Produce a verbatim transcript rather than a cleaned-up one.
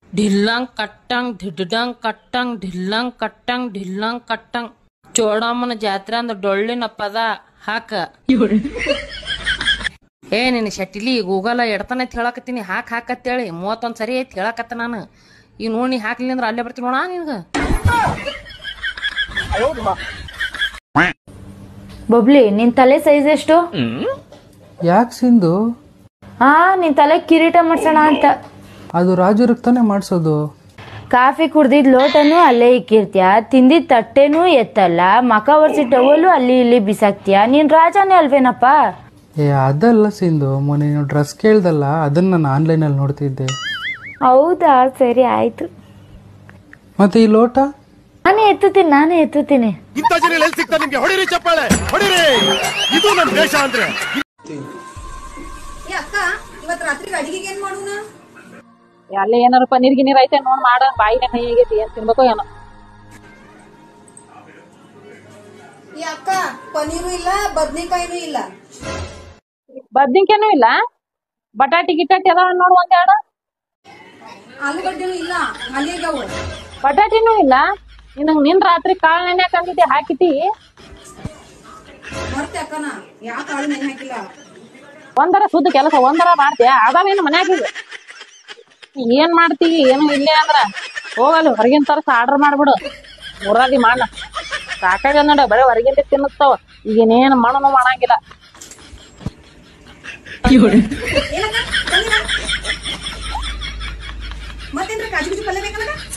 ढिल्लांग कट्टंग ढिड्डंग कट्टंग ढिल्लाಂಗ್ ಕಟ್ಟಂಗ್ ढिल्लाಂಗ್ ಕಟ್ಟಂಗ್ ಚೋಡಮ್ಮನ ಜಾತ್ರೆ ಅಂದ್ರ ಡೊಳ್ಳಿನ ಪದ ಹಾಕ ಏ ನಿನ್ನ ಶಟ್ಟಿಲಿ ಗೂಗಲ್ ಎಡ್ತಾನ ಐತಿ ಹೇಳಕತ್ತೀನಿ ಹಾಕ್ ಹಾಕತ್ತೇಳಿ ಮೂವತ್ತೊಂದ್ ಸರಿ ಐತಿ ಹೇಳಕತ್ತ ನಾನು ಈಗ ನೋಡಿ ಹಾಕ್ಲಿ ಅಂದ್ರ ಅಲ್ಲೇ ಬರ್ತೀನಿ ನೋಡ ನಿನ್ಗ ಬಬ್ಲಿ ನಿನ್ ತಲೆ ಸೈಜ್ ಎಷ್ಟು? ಯಾಕೆ ಸಿಂಧು? ಹಾ ನಿನ್ ತಲೆ ಕಿರೀಟ ಮಾಡ್ಸೋಣ ಅಂತ. ಅದು ರಾಜರಿಗೆ ತಾನೇ ಮಾಡ್ಸೋದು. ಕಾಫಿ ಕುಡ್ದಿದ್ ಲೋಟನು ಅಲ್ಲೇ ಇಕ್ಕಿರ್ತೀಯ, ತಿಂದಿದ್ ತಟ್ಟೆನೂ ಎತ್ತಲ್ಲ, ಮಕ ಒರ್ಸಿ ಟವಲು ಅಲ್ಲಿ ಇಲ್ಲಿ ಬಿಸಾಕ್ತಿಯ, ನೀನ್ ರಾಜನೇ ಅಲ್ವೇನಪ್ಪ? ಏ ಅದಲ್ಲ ಸಿಂಧು, ಮೊನ್ನೆ ನೀನು ಡ್ರೆಸ್ ಕೇಳ್ದಲ್ಲ ಅದನ್ನ ನಾನು ಆನ್ಲೈನಲ್ಲಿ ನೋಡ್ತಿದ್ದೆ. ಹೌದಾ, ಸರಿ ಆಯ್ತು. ಮತ್ತೆ ಈ ಲೋಟ ನಾನೇ ಎತ್ತುತ್ತೀನಿ ನಾನೇ ಎತ್ತುತ್ತೀನಿ ಅಲ್ಲಿ ಏನಾರ ಪನ್ನೀರ್ ಗಿನ್ನೀರ್ ಐತೆ ನೋಡ್ ಮಾಡ, ಬಾಯಿನ ಕೈ ಆಗೈತಿ, ಏನ್ ತಿನ್ಬೇಕೋ ಏನೋ. ಅಕ್ಕ ಪನ್ನೀರು ಇಲ್ಲ, ಬದ್ನಿಕಾಯಿನೂ ಇಲ್ಲ. ಬದ್ನಿಕಾಯಿನೂ ಇಲ್ಲ, ಬಟಾಟಿ ಗಿಟಾಟಿ ಅದಾವ ನೋಡು ಒಂದೆರಡು. ಆಲೂಗಡ್ಡೆನೂ ಇಲ್ಲ, ಅಲ್ಲಿಗವು. ಬಟಾಟಿನೂ ಇಲ್ಲ. ನಿನಗ್ ನಿನ್ ರಾತ್ರಿ ಕಾಳು ನೆನೆ ಹಾಕಿದ್ದೆ ಹಾಕಿತಿ. ಮರ್ತೆ ಅಕ್ಕನ ಯಾವ ಕಾಳು ನೆನೆ ಹಾಕಿಲ್ಲ. ಒಂದರ ಸುದ್ದ ಕೆಲಸ ಒಂದರ ಮಾಡ್ತೀಯ, ಅದಾವೇನು ಮನ್ಯಾಗ ಏನ್ ಮಾಡ್ತೀವಿ ಏನು ಇಲ್ಲೇ ಅಂದ್ರ ಹೋಗಲ್ಲ ಹೊರಗಿನ ತರಸ ಆರ್ಡರ್ ಮಾಡ್ಬಿಡು. ಮುರಾದಿ ಮಾಡ ಸಾಕಾಗ ನೋಡ, ಬರೀ ಹೊರಗಿಂದ ತಿನ್ನಿಸ್ತಾವ. ಈಗೇನೇನು ಮಾಡನು ಮಾಡಂಗಿಲ್ಲ. ಮತ್ತೇನ್ರ ಕಾಜು ಪಲ್ಯ ಬೇಕಲ್ಲ.